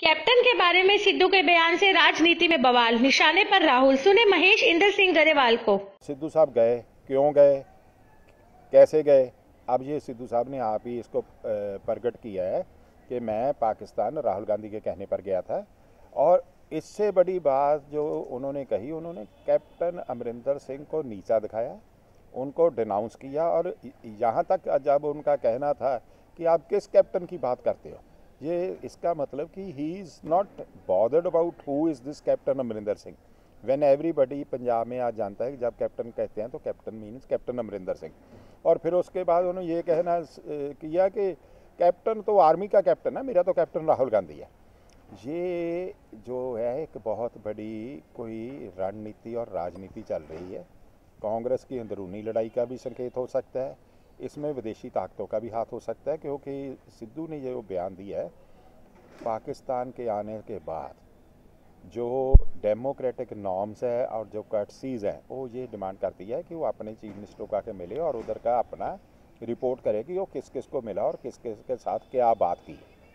Captain के बारे में सिद्धू के बयान से राजनीति में बवाल, निशाने पर राहुल। सुने महेश इंद्र सिंह गरेवाल को। सिद्धू साहब गए, क्यों गए, कैसे गए, अब ये सिद्धू साहब ने आप ही इसको प्रकट किया है कि मैं पाकिस्तान राहुल गांधी के कहने पर गया था। और इससे बड़ी बात जो उन्होंने कही, उन्होंने कैप्टन अमरिंदर सिंह को नीचा दिखाया, उनको डिनाउंस किया। और यहाँ तक जब उनका कहना था कि आप किस कैप्टन की बात करते हो, ये इसका मतलब कि he is not bothered about who is this captain Amarinder Singh. When everybody Punjab में आज जानता है कि जब कैप्टन कहते हैं तो captain means captain Amarinder Singh. और फिर उसके बाद उन्होंने ये कहना किया कि कैप्टन तो आर्मी का कैप्टन है, मेरा तो कैप्टन राहुल गांधी है। ये जो है एक बहुत बड़ी कोई रणनीति और राजनीति चल रही है। कांग्रेस की अंदरूनी लड़ाई का भी संकेत हो सकता है, इसमें विदेशी ताकतों का भी हाथ हो सकता है, क्योंकि सिद्धू ने ये बयान दिया है पाकिस्तान के आने के बाद जो डेमोक्रेटिक नॉर्म्स है और जो कर्टसीज़ हैं वो ये डिमांड करती है कि वो अपने चीफ मिनिस्टर को आके मिले और उधर का अपना रिपोर्ट करे कि वो किस किस को मिला और किस किस के साथ क्या बात की।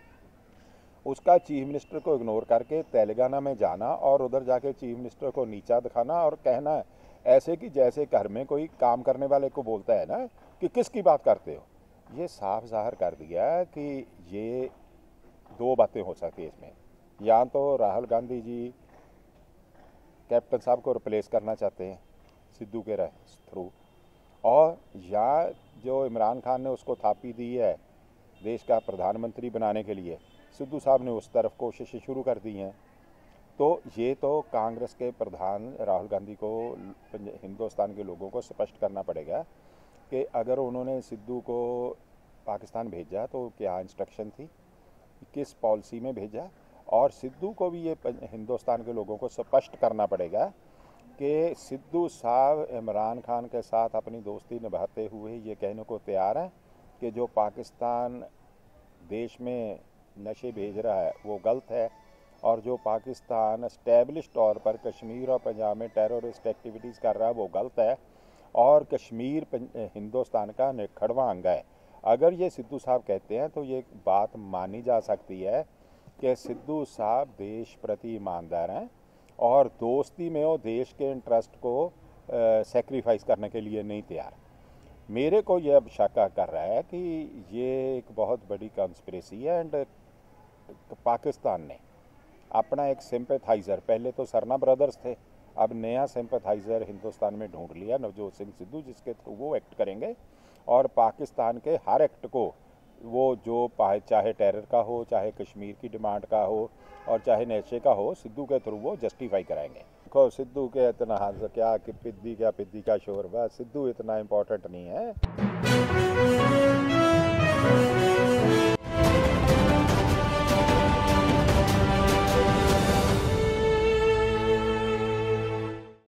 उसका चीफ मिनिस्टर को इग्नोर करके तेलंगाना में जाना और उधर जाके चीफ मिनिस्टर को नीचा दिखाना और कहना ऐसे कि जैसे घर में कोई काम करने वाले को बोलता है ना कि किसकी बात करते हो। ये साफ ज़ाहिर कर दिया कि ये दो बातें हो सकती है इसमें, या तो राहुल गांधी जी कैप्टन साहब को रिप्लेस करना चाहते हैं सिद्धू के थ्रू, और या जो इमरान खान ने उसको थापी दी है देश का प्रधानमंत्री बनाने के लिए, सिद्धू साहब ने उस तरफ कोशिशें शुरू कर दी हैं। तो ये तो कांग्रेस के प्रधान राहुल गांधी को हिंदुस्तान के लोगों को स्पष्ट करना पड़ेगा कि अगर उन्होंने सिद्धू को पाकिस्तान भेजा तो क्या इंस्ट्रक्शन थी, किस पॉलिसी में भेजा। और सिद्धू को भी ये हिंदुस्तान के लोगों को स्पष्ट करना पड़ेगा कि सिद्धू साहब इमरान खान के साथ अपनी दोस्ती निभाते हुए ये कहने को तैयार हैं कि जो पाकिस्तान देश में नशे भेज रहा है वो गलत है, और जो पाकिस्तान एस्टेब्लिश तौर पर कश्मीर और पंजाब में टेररिस्ट एक्टिविटीज़ कर रहा है वो गलत है, और कश्मीर हिंदुस्तान का निखड़वा अंग है। अगर ये सिद्धू साहब कहते हैं तो ये बात मानी जा सकती है कि सिद्धू साहब देश प्रति ईमानदार हैं और दोस्ती में वो देश के इंटरेस्ट को सेक्रीफाइस करने के लिए नहीं तैयार। मेरे को ये अब शक कर रहा है कि ये एक बहुत बड़ी कंस्पिरेसी है। एंड पाकिस्तान ने अपना एक सिंपैथाइज़र, पहले तो सरना ब्रदर्स थे, अब नया सिंपैथाइज़र हिंदुस्तान में ढूंढ लिया नवजोत सिंह सिद्धू, जिसके थ्रू वो एक्ट करेंगे और पाकिस्तान के हर एक्ट को वो जो चाहे टेरर का हो, चाहे कश्मीर की डिमांड का हो और चाहे नशे का हो, सिद्धू के थ्रू वो जस्टिफाई कराएंगे। देखो सिद्धू के इतना क्या कि पिद्दी का शोर, बस सिद्धू इतना इम्पोर्टेंट नहीं है।